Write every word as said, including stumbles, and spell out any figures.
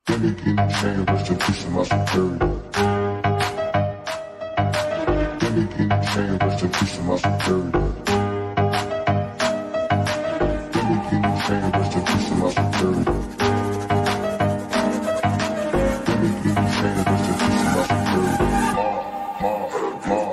Let me get in chain, rest in peace to my superior. Let me get in chain, rest in peace to my superior. Let me get in chain, rest in peace to my superior. Let me get in chain, rest in peace to my superior. Ma, ma, ma.